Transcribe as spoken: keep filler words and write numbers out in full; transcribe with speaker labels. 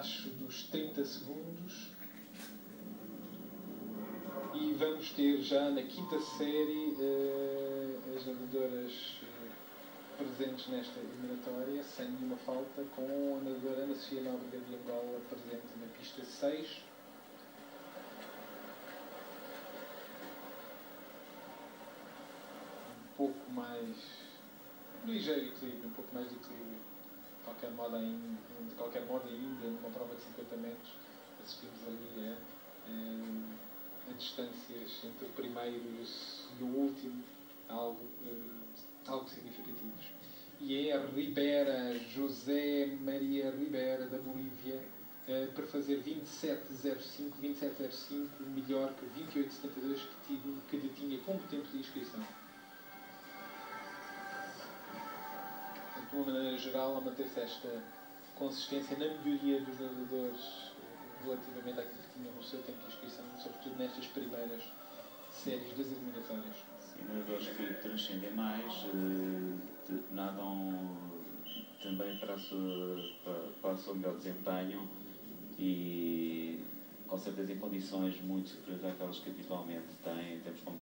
Speaker 1: abaixo dos trinta segundos. E vamos ter já na quinta série uh, as nadadoras uh, presentes nesta eliminatória, sem nenhuma falta, com a nadadora Ana Sofia Nóbrega de Angola presente na pista seis. Um pouco mais ligeiro equilíbrio, um pouco mais de equilíbrio. De qualquer modo ainda, de qualquer modo ainda numa prova de cinquenta metros, assistimos ali a, a, a distâncias entre o primeiro e o último, algo, uh, algo significativos. E é a Ribera, José Maria Ribera, da Bolívia, uh, para fazer vinte e sete zero cinco, vinte e sete zero cinco, melhor que vinte e oito setenta e dois que, que detinha como tempo de inscrição. De uma maneira geral, a manter-se esta consistência na melhoria dos nadadores relativamente àquilo que tinham no seu tempo de inscrição, sobretudo nestas primeiras séries das eliminatórias.
Speaker 2: Sim, nadadores que transcendem mais, eh, nadam também para, a sua, para, para o seu melhor desempenho e com certeza em condições muito superiores àquelas que habitualmente têm, temos como